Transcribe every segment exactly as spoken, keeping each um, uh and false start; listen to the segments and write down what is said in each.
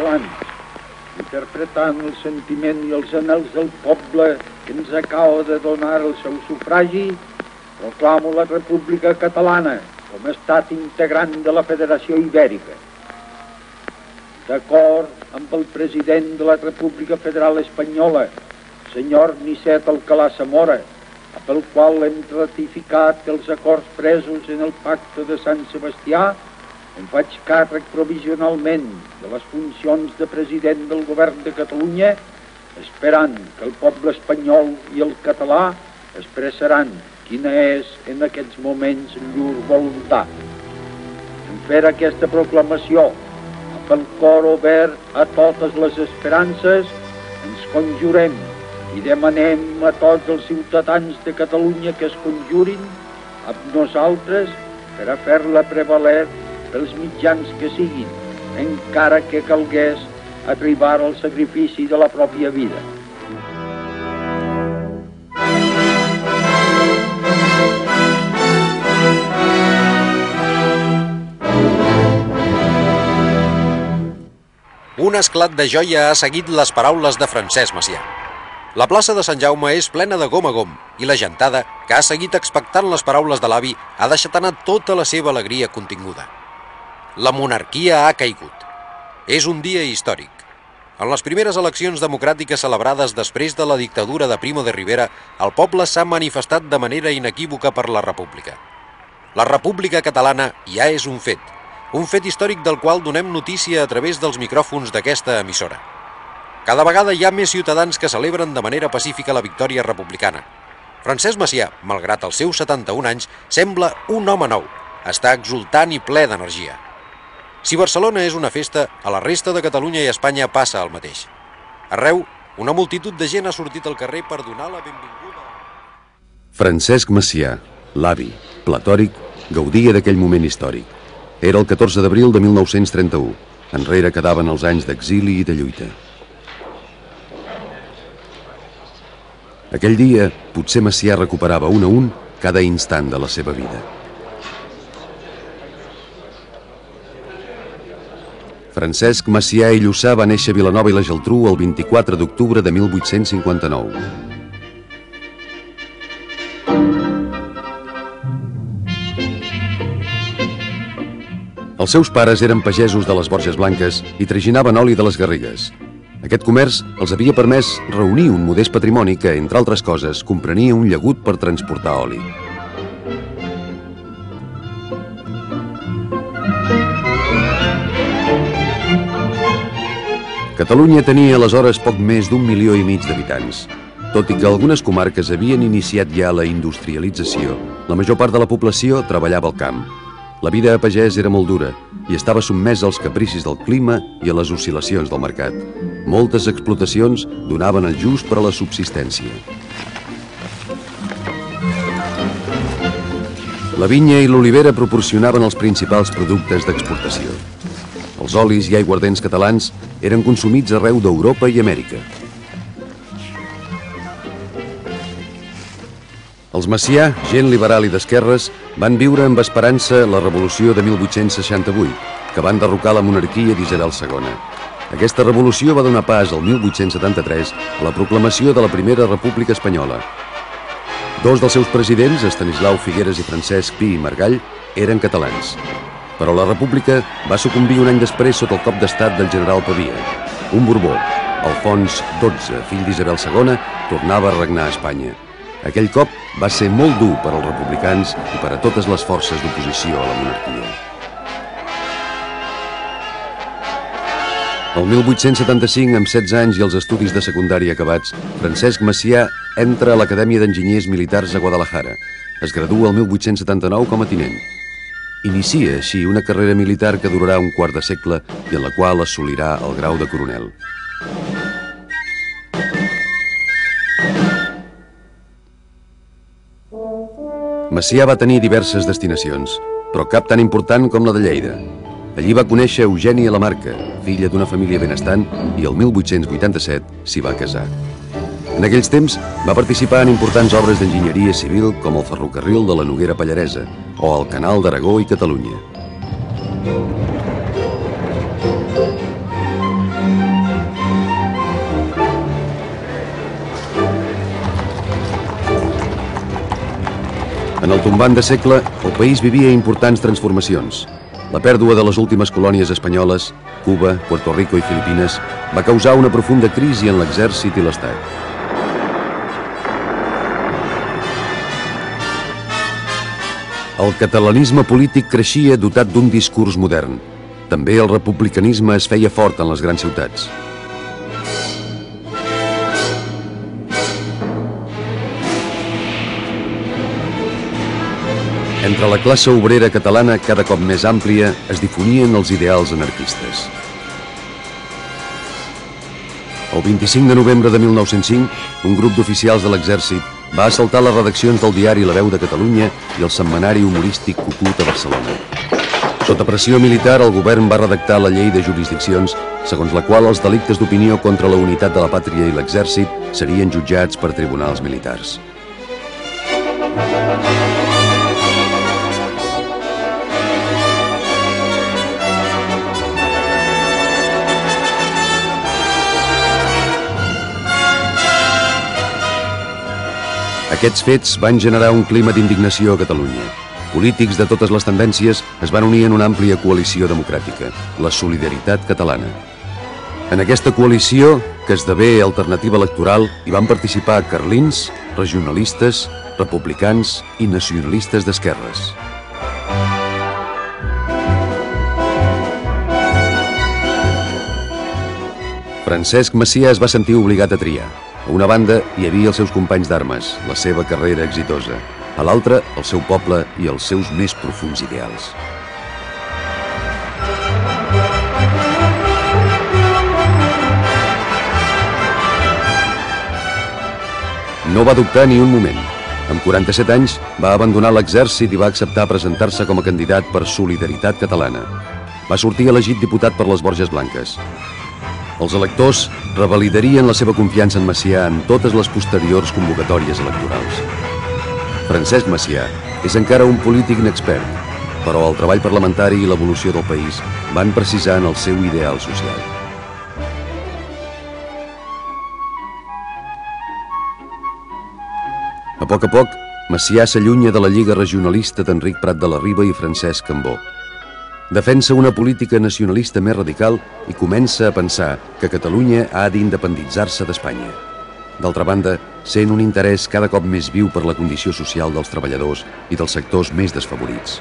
catalans, interpretant el sentiment i els anhels del poble que ens acaba de donar el seu sufragi, proclamo la República Catalana com a estat integrant de la Federació Ibèrica. D'acord amb el president de la República Federal Espanyola, senyor Nicet Alcalá Zamora, pel qual hem ratificat els acords presos en el Pacte de Sant Sebastià, em faig càrrec provisionalment de les funcions de president del Govern de Catalunya, esperant que el poble espanyol i el català expressaran quina és en aquests moments llur voluntat. En fer aquesta proclamació, amb el cor obert a totes les esperances, ens conjurem i demanem a tots els ciutadans de Catalunya que es conjurin amb nosaltres per a fer-la prevaler pels mitjans que siguin, encara que calgués arribar al sacrifici de la pròpia vida. Un esclat de joia ha seguit les paraules de Francesc Macià. La plaça de Sant Jaume és plena de gom a gom i la gentada, que ha seguit expectant les paraules de l'avi, ha deixat anar tota la seva alegria continguda. La monarquia ha caigut. És un dia històric. En les primeres eleccions democràtiques celebrades després de la dictadura de Primo de Rivera, el poble s'ha manifestat de manera inequívoca per la república. La República Catalana ja és un fet, un fet històric del qual donem notícia a través dels micròfons d'aquesta emissora. Cada vegada hi ha més ciutadans que celebren de manera pacífica la victòria republicana. Francesc Macià, malgrat els seus setanta-un anys, sembla un home nou. Està exultant i ple d'energia. Si Barcelona és una festa, a la resta de Catalunya i Espanya passa el mateix. Arreu, una multitud de gent ha sortit al carrer per donar la benvinguda. Francesc Macià, l'avi, platòric, gaudia d'aquell moment històric. Era el catorze d'abril de mil nou-cents trenta-u. Enrere quedaven els anys d'exili i de lluita. Aquell dia, potser Macià recuperava un a un cada instant de la seva vida. Francesc Macià i Lluçà va néixer a Vilanova i la Geltrú el vint-i-quatre d'octubre de mil vuit-cents cinquanta-nou. Els seus pares eren pagesos de les Borges Blanques i traginaven oli de les Garrigues. Aquest comerç els havia permès reunir un modest patrimoni que, entre altres coses, comprenia un llagut per transportar oli. Catalunya tenia aleshores poc més d'un milió i mig d'habitants. Tot i que algunes comarques havien iniciat ja la industrialització, la major part de la població treballava al camp. La vida a pagès era molt dura i estava sotmesa als capricis del clima i a les oscil·lacions del mercat. Moltes explotacions donaven el just per a la subsistència. La vinya i l'olivera proporcionaven els principals productes d'exportació. Els olis i aiguardents catalans eren consumits arreu d'Europa i Amèrica. Els Macià, gent liberal i d'esquerres, van viure amb esperança la revolució de mil vuit-cents seixanta-vuit, que van derrocar la monarquia d'Isabel segona. Aquesta revolució va donar pas al mil vuit-cents setanta-tres a la proclamació de la Primera República Espanyola. Dos dels seus presidents, Estanislau Figueres i Francesc Pi i Margall, eren catalans. Però la república va sucumbir un any després sota el cop d'estat del general Pavia. Un Borbó, Alfons dotze, fill d'Isabel segona, tornava a regnar a Espanya. Aquell cop va ser molt dur per als republicans i per a totes les forces d'oposició a la monarquia. El mil vuit-cents setanta-cinc, amb setze anys i els estudis de secundària acabats, Francesc Macià entra a l'Acadèmia d'Enginyers Militars a Guadalajara. Es gradua el mil vuit-cents setanta-nou com a tinent. Inicia així una carrera militar que durarà un quart de segle i en la qual assolirà el grau de coronel. Macià va tenir diverses destinacions, però cap tan important com la de Lleida. Allí va conèixer Eugènia Lamarca, filla d'una família benestant, i el mil vuit-cents vuitanta-set s'hi va casar. En aquells temps va participar en importants obres d'enginyeria civil com el ferrocarril de la Noguera Pallaresa o el Canal d'Aragó i Catalunya. En el tombant de segle, el país vivia importants transformacions. La pèrdua de les últimes colònies espanyoles, Cuba, Puerto Rico i Filipines, va causar una profunda crisi en l'exèrcit i l'Estat. El catalanisme polític creixia dotat d'un discurs modern. També el republicanisme es feia fort en les grans ciutats. Entre la classe obrera catalana, cada cop més àmplia, es difonien els ideals anarquistes. El vint-i-cinc de novembre de mil nou-cents cinc, un grup d'oficials de l'exèrcit va assaltar les redaccions del diari La Veu de Catalunya i el setmanari humorístic Cucut a Barcelona. Sota pressió militar, el govern va redactar la llei de jurisdiccions, segons la qual els delictes d'opinió contra la unitat de la pàtria i l'exèrcit serien jutjats per tribunals militars. Aquests fets van generar un clima d'indignació a Catalunya. Polítics de totes les tendències es van unir en una àmplia coalició democràtica, la Solidaritat Catalana. En aquesta coalició, que esdevé alternativa electoral, hi van participar carlins, regionalistes, republicans i nacionalistes d'esquerres. Francesc Macià es va sentir obligat a triar. A una banda hi havia els seus companys d'armes, la seva carrera exitosa. A l'altra, el seu poble i els seus més profunds ideals. No va dubtar ni un moment. Amb quaranta-set anys va abandonar l'exèrcit i va acceptar presentar-se com a candidat per Solidaritat Catalana. Va sortir elegit diputat per les Borges Blanques. Els electors revalidarien la seva confiança en Macià en totes les posteriors convocatòries electorals. Francesc Macià és encara un polític inexpert, però el treball parlamentari i l'evolució del país van precisar en el seu ideal social. A poc a poc, Macià s'allunya de la lliga regionalista d'Enric Prat de la Riba i Francesc Cambó. Defensa una política nacionalista més radical i comença a pensar que Catalunya ha d'independitzar-se d'Espanya. D'altra banda, sent un interès cada cop més viu per la condició social dels treballadors i dels sectors més desfavorits.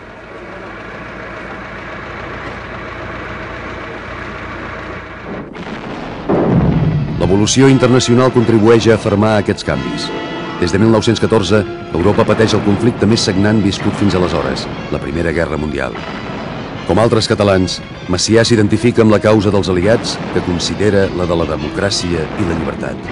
L'evolució internacional contribueix a afermar aquests canvis. Des de mil nou-cents catorze, Europa pateix el conflicte més sagnant viscut fins aleshores, la Primera Guerra Mundial. Com altres catalans, Macià s'identifica amb la causa dels aliats, que considera la de la democràcia i la llibertat.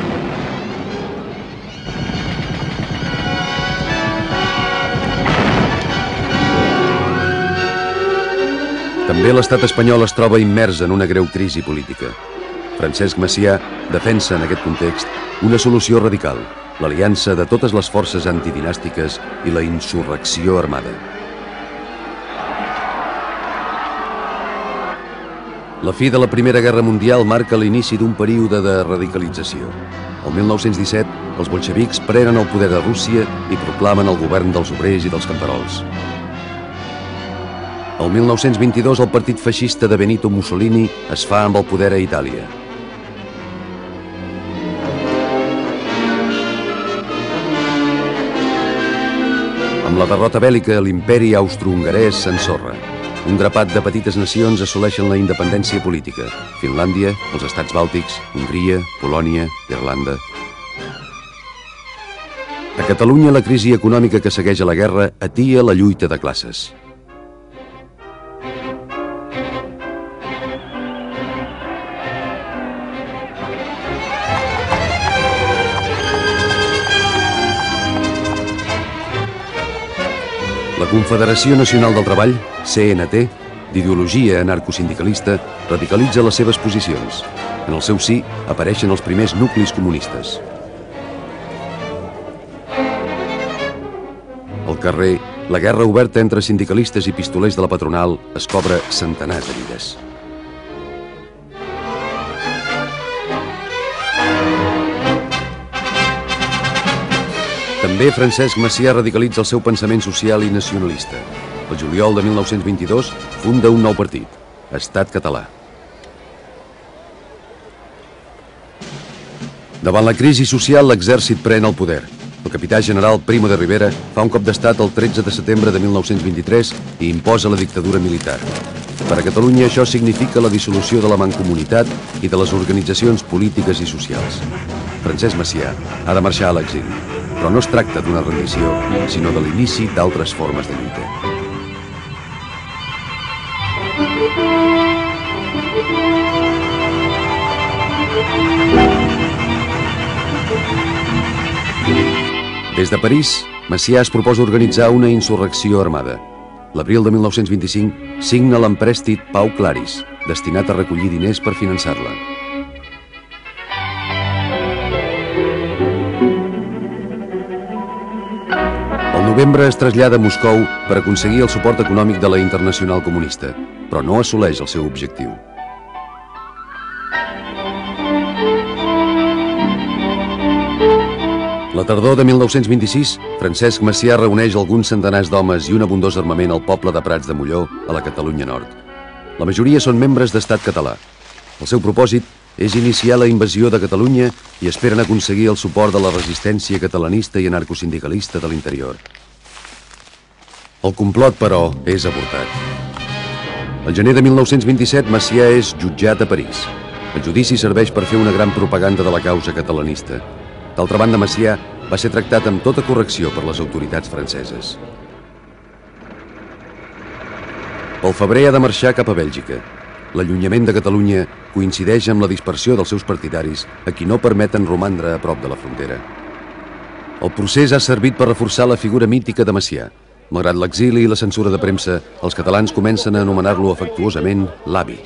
També l'estat espanyol es troba immers en una greu crisi política. Francesc Macià defensa en aquest context una solució radical, l'aliança de totes les forces antidinàstiques i la insurrecció armada. La fi de la Primera Guerra Mundial marca l'inici d'un període de radicalització. El mil nou-cents disset, els bolxevics prenen el poder a Rússia i proclamen el govern dels obrers i dels camperols. El mil nou-cents vint-i-dos, el partit feixista de Benito Mussolini es fa amb el poder a Itàlia. Amb la derrota bèl·lica, l'imperi austro-hongarès s'ensorra. Un grapat de petites nacions assoleixen la independència política. Finlàndia, els estats bàltics, Hongria, Polònia, Irlanda. A Catalunya, la crisi econòmica que segueix a la guerra atia la lluita de classes. La Confederació Nacional del Treball, C N T, d'ideologia anarcosindicalista, radicalitza les seves posicions. En el seu si apareixen els primers nuclis comunistes. Al carrer, la guerra oberta entre sindicalistes i pistolers de la patronal es cobra centenars de vides. També Francesc Macià radicalitza el seu pensament social i nacionalista. El juliol de mil nou-cents vint-i-dos funda un nou partit, Estat Català. Davant la crisi social, l'exèrcit pren el poder. El capità general Primo de Rivera fa un cop d'estat el tretze de setembre de mil nou-cents vint-i-tres i imposa la dictadura militar. Per a Catalunya això significa la dissolució de la mancomunitat i de les organitzacions polítiques i socials. Francesc Macià ha de marxar a l'exili, però no es tracta d'una rendició, sinó de l'inici d'altres formes de lluita. Des de París, Macià es proposa organitzar una insurrecció armada. L'abril de mil nou-cents vint-i-cinc signa l'emprèstit Pau Claris, destinat a recollir diners per finançar-la. Al novembre es trasllada a Moscou per aconseguir el suport econòmic de la Internacional Comunista, però no assoleix el seu objectiu. La tardor de mil nou-cents vint-i-sis, Francesc Macià reuneix alguns centenars d'homes i un abundós armament al poble de Prats de Molló, a la Catalunya Nord. La majoria són membres d'Estat Català. El seu propòsit és iniciar la invasió de Catalunya i esperen aconseguir el suport de la resistència catalanista i anarcosindicalista de l'interior. El complot, però, és avortat. El gener de mil nou-cents vint-i-set, Macià és jutjat a París. El judici serveix per fer una gran propaganda de la causa catalanista. D'altra banda, Macià va ser tractat amb tota correcció per les autoritats franceses. Pel febrer ha de marxar cap a Bèlgica. L'allunyament de Catalunya coincideix amb la dispersió dels seus partidaris, a qui no permeten romandre a prop de la frontera. El procés ha servit per reforçar la figura mítica de Macià. Malgrat l'exili i la censura de premsa, els catalans comencen a anomenar-lo afectuosament l'avi.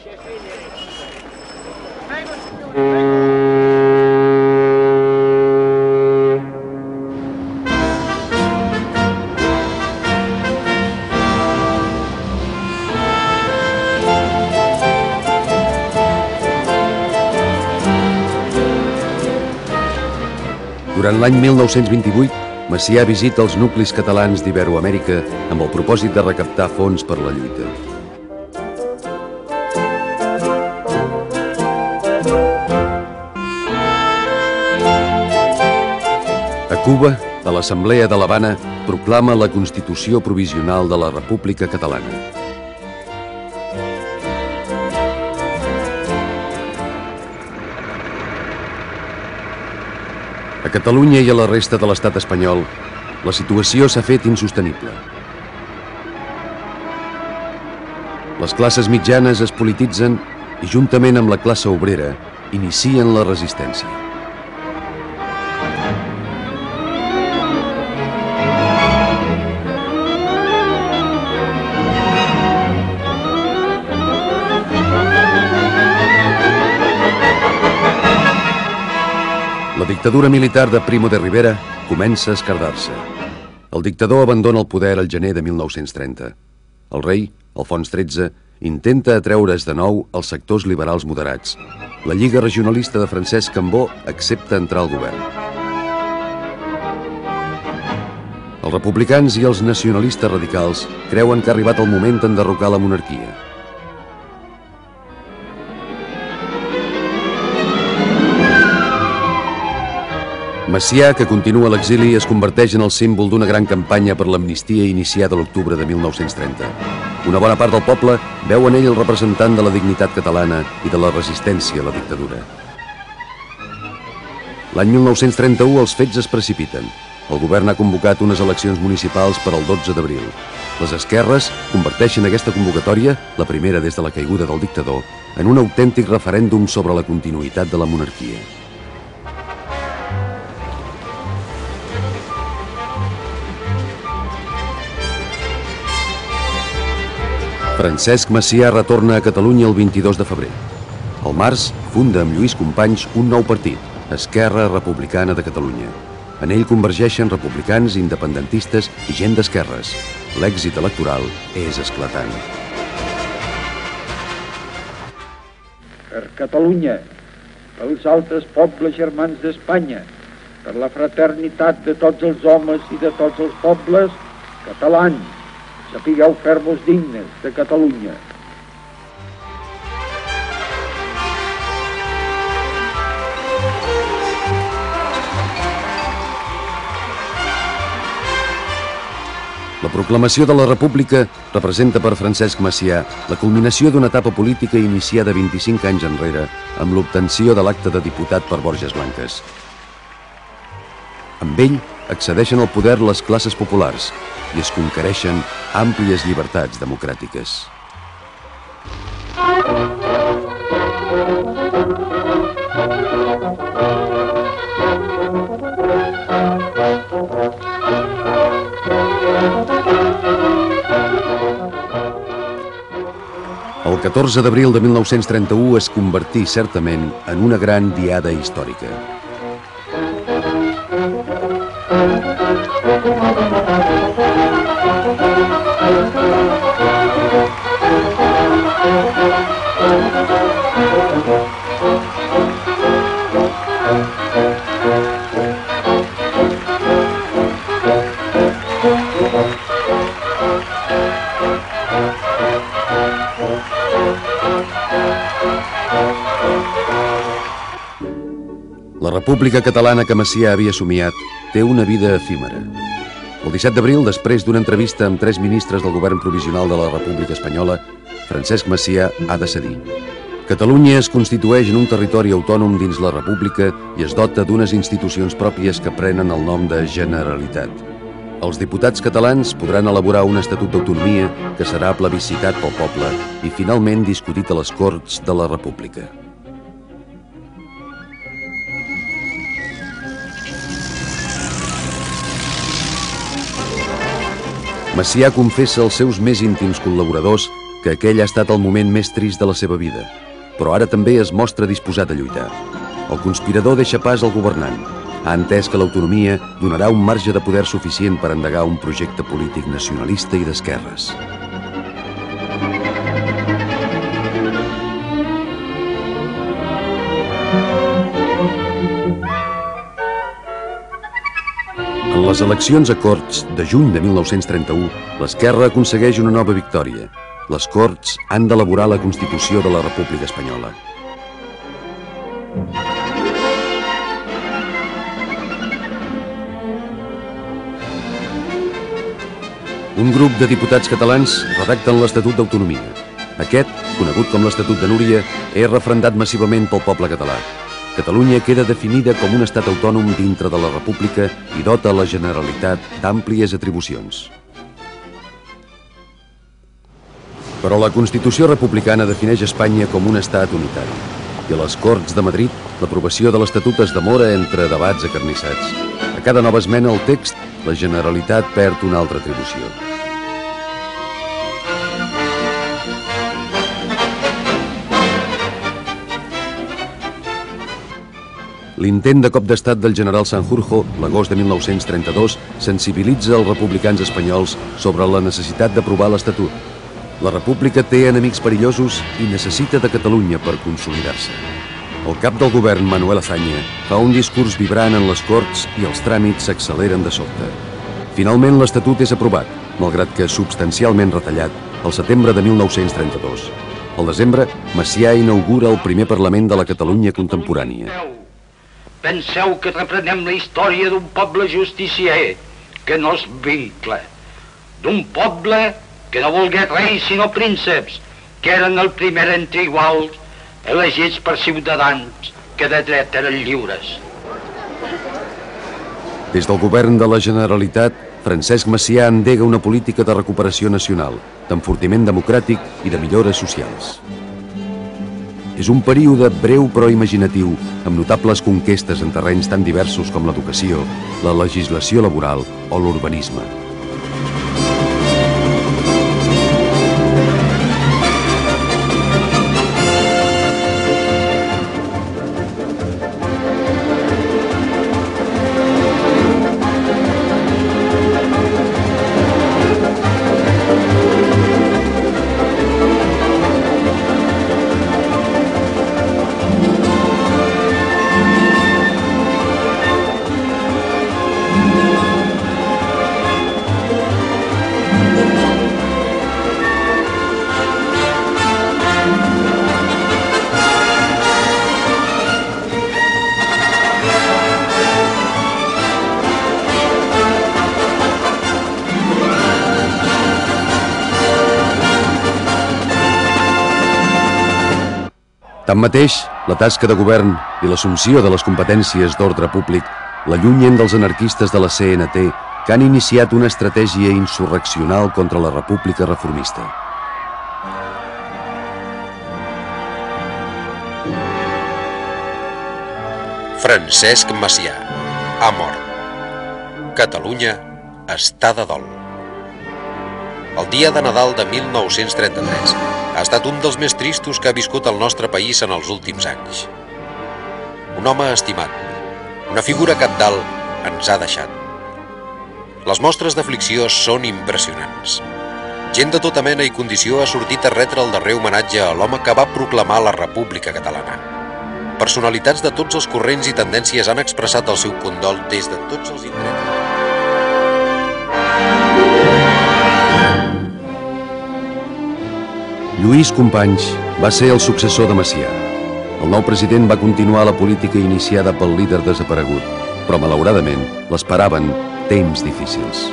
Durant l'any mil nou-cents vint-i-vuit, Macià visita els nuclis catalans d'Iberoamèrica amb el propòsit de recaptar fons per la lluita. A Cuba, a l'Assemblea de l'Havana, proclama la Constitució Provisional de la República Catalana. A Catalunya i a la resta de l'estat espanyol, la situació s'ha fet insostenible. Les classes mitjanes es polititzen i, juntament amb la classe obrera, inicien la resistència. La dictadura militar de Primo de Rivera comença a esquerdar-se. El dictador abandona el poder al gener de mil nou-cents trenta. El rei, Alfons tretze, intenta atreure's de nou als sectors liberals moderats. La Lliga Regionalista de Francesc Cambó accepta entrar al govern. Els republicans i els nacionalistes radicals creuen que ha arribat el moment d'enderrocar la monarquia. Macià, que continua a l'exili, es converteix en el símbol d'una gran campanya per l'amnistia iniciada l'octubre de mil nou-cents trenta. Una bona part del poble veu en ell el representant de la dignitat catalana i de la resistència a la dictadura. L'any mil nou-cents trenta-u els fets es precipiten. El govern ha convocat unes eleccions municipals per al dotze d'abril. Les esquerres converteixen aquesta convocatòria, la primera des de la caiguda del dictador, en un autèntic referèndum sobre la continuïtat de la monarquia. Francesc Macià retorna a Catalunya el vint-i-dos de febrer. Al març funda amb Lluís Companys un nou partit, Esquerra Republicana de Catalunya. En ell convergeixen republicans, independentistes i gent d'esquerres. L'èxit electoral és esclatant. Per Catalunya, pels altres pobles germans d'Espanya, per la fraternitat de tots els homes i de tots els pobles catalans, sapigueu fer-vos dignes de Catalunya. La proclamació de la República representa per Francesc Macià la culminació d'una etapa política iniciada vint-i-cinc anys enrere amb l'obtenció de l'acta de diputat per Borges Blanques. Amb ell accedeixen al poder les classes populars i es conquereixen àmplies llibertats democràtiques. El catorze d'abril de mil nou-cents trenta-u es convertí certament en una gran diada històrica. La República Catalana que Macià havia somiat té una vida efímera. El disset d'abril, després d'una entrevista amb tres ministres del govern provisional de la República Espanyola, Francesc Macià ha de cedir. Catalunya es constitueix en un territori autònom dins la República i es dota d'unes institucions pròpies que prenen el nom de Generalitat. Els diputats catalans podran elaborar un estatut d'autonomia que serà plebiscitat pel poble i finalment discutit a les Corts de la República. Macià confessa als seus més íntims col·laboradors que aquell ha estat el moment més trist de la seva vida, però ara també es mostra disposat a lluitar. El conspirador deixa pas al governant. Ha entès que l'autonomia donarà un marge de poder suficient per endegar un projecte polític nacionalista i d'esquerres. En les eleccions a Corts de juny de mil nou-cents trenta-u, l'esquerra aconsegueix una nova victòria. Les Corts han d'elaborar la Constitució de la República Espanyola. Un grup de diputats catalans redacten l'Estatut d'Autonomia. Aquest, conegut com l'Estatut de Núria, és referendat massivament pel poble català. Catalunya queda definida com un estat autònom dintre de la República i dota la Generalitat d'àmplies atribucions. Però la Constitució republicana defineix Espanya com un estat unitari. I a les Corts de Madrid, l'aprovació de l'Estatut es demora entre debats acarnissats. A cada nova esmena al text, la Generalitat perd una altra atribució. L'intent de cop d'estat del general Sanjurjo, l'agost de mil nou-cents trenta-dos, sensibilitza els republicans espanyols sobre la necessitat d'aprovar l'Estatut. La República té enemics perillosos i necessita de Catalunya per consolidar-se. El cap del govern, Manuel Azaña, fa un discurs vibrant en les Corts i els tràmits s'acceleren de sobte. Finalment, l'Estatut és aprovat, malgrat que substancialment retallat, el setembre de mil nou-cents trenta-dos. Al desembre, Macià inaugura el primer Parlament de la Catalunya contemporània. Penseu que reprenem la història d'un poble justicier que no es vincla, d'un poble que no volgué reis sinó prínceps, que eren el primer entre iguals, elegits per ciutadans que de dret eren lliures. Des del govern de la Generalitat, Francesc Macià endega una política de recuperació nacional, d'enfortiment democràtic i de millores socials. És un període breu però imaginatiu, amb notables conquestes en terrenys tan diversos com l'educació, la legislació laboral o l'urbanisme. Tanmateix, la tasca de govern i l'assumpció de les competències d'ordre públic l'allunyen dels anarquistes de la C N T que han iniciat una estratègia insurreccional contra la República Reformista. Francesc Macià ha mort. Catalunya està de dol. El dia de Nadal de mil nou-cents trenta-tres ha estat un dels més tristos que ha viscut el nostre país en els últims anys. Un home estimat, una figura cabdal, ens ha deixat. Les mostres d'aflicció són impressionants. Gent de tota mena i condició ha sortit a retre el darrer homenatge a l'home que va proclamar la República Catalana. Personalitats de tots els corrents i tendències han expressat el seu condol des de tots els indrets. Lluís Companys va ser el successor de Macià. El nou president va continuar la política iniciada pel líder desaparegut, però malauradament l'esperaven temps difícils.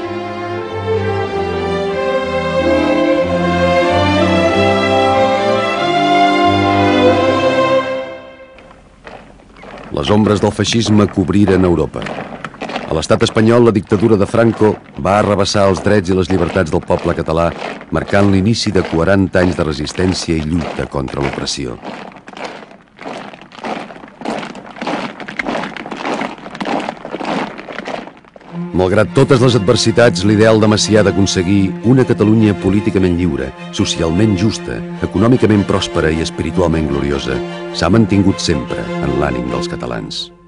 Les ombres del feixisme cobriren Europa. A l'estat espanyol, la dictadura de Franco va arrabassar els drets i les llibertats del poble català, marcant l'inici de quaranta anys de resistència i lluita contra l'opressió. Malgrat totes les adversitats, l'ideal de Macià d'aconseguir una Catalunya políticament lliure, socialment justa, econòmicament pròspera i espiritualment gloriosa s'ha mantingut sempre en l'ànim dels catalans.